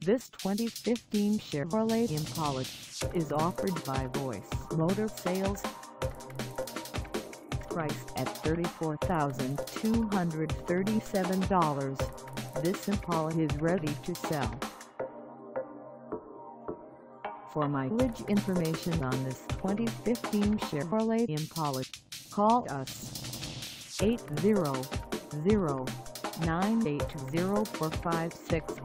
This 2015 Chevrolet Impala is offered by Voice Motor Sales. Priced at $34,237, this Impala is ready to sell. For mileage information on this 2015 Chevrolet Impala, call us 800-980-456.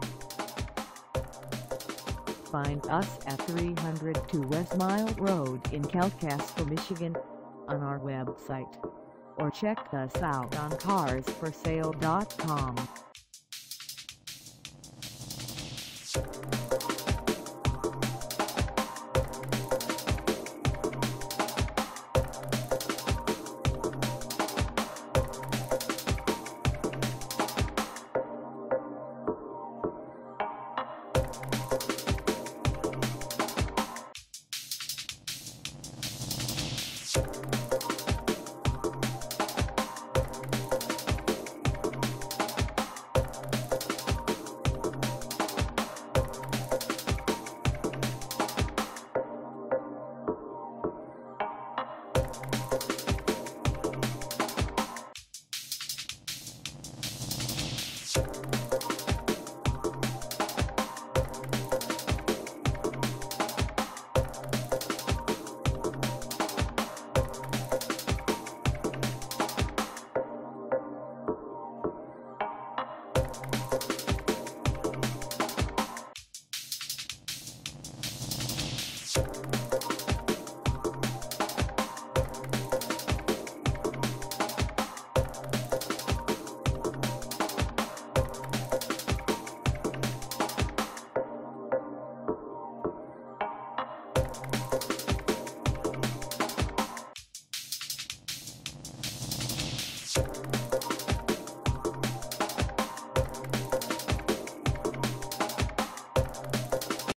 Find us at 302 West Mile Road in Kalkaska, Michigan, on our website, or check us out on carsforsale.com.